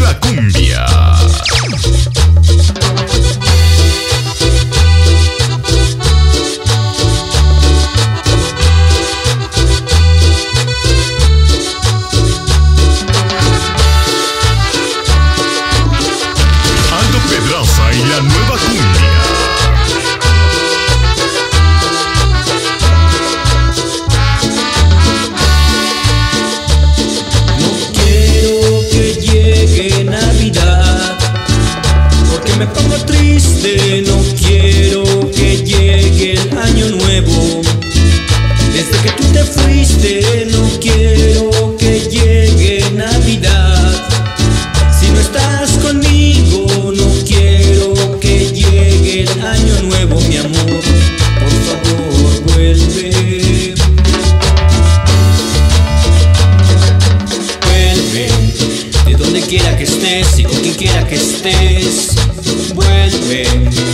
nueva cumbia. Aldo Pedraza y la nueva cumbia. Me pongo triste, no quiero que llegue el año nuevo. Desde que tú te fuiste, no quiero que llegue Navidad. Si no estás conmigo, no quiero que llegue el año nuevo, mi amor. Por favor, vuelve. Vuelve, de donde quiera que estés y con quien quiera que estés. Vuelve,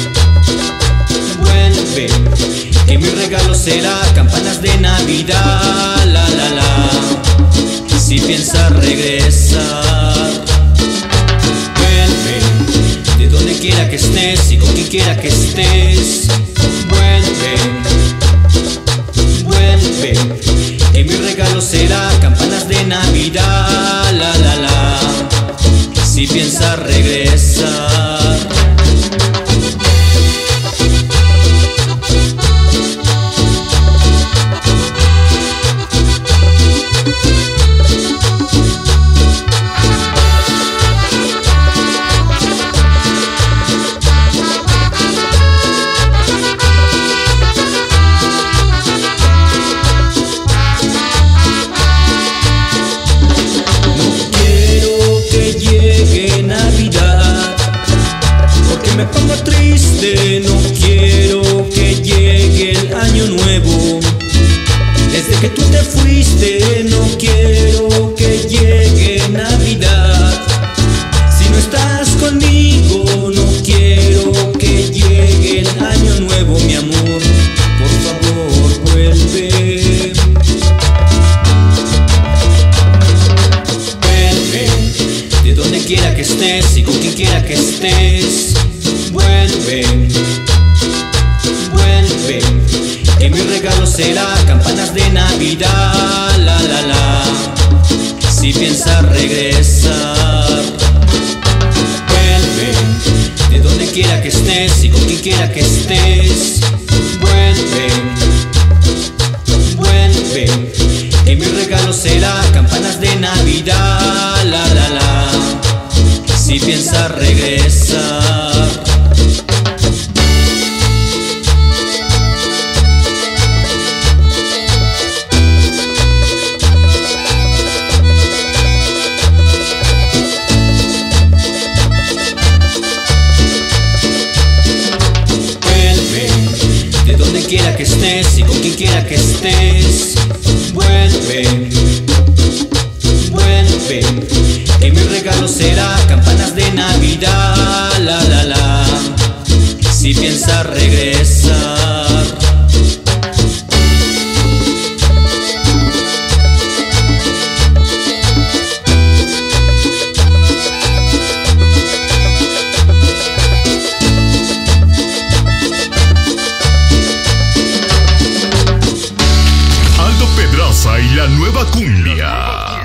vuelve, que mi regalo será campanas de Navidad, la la la, si piensas regresar. Vuelve, de donde quiera que estés y con quien quiera que estés. Vuelve, vuelve, que mi regalo será campanas de Navidad, la la la, si piensas regresar. Me pongo triste, no quiero que llegue el año nuevo. Desde que tú te fuiste, no quiero que llegue Navidad. Si no estás conmigo, no quiero que llegue el año nuevo, mi amor. Por favor, vuelve. Vuelve, de donde quiera que estés y con quien quiera que estés. Vuelve, vuelve, que mi regalo será campanas de Navidad, la la la, si piensas regresar. Vuelve, de donde quiera que estés y con quien quiera que estés. Vuelve, vuelve, que mi regalo será campanas de Navidad, la la la, si piensas regresar. Quiera que estés y con quien quiera que estés. Vuelve, vuelve, que mi regalo será campanas de Navidad, la la la, si piensas regresar. Pedraza y la nueva cumbia.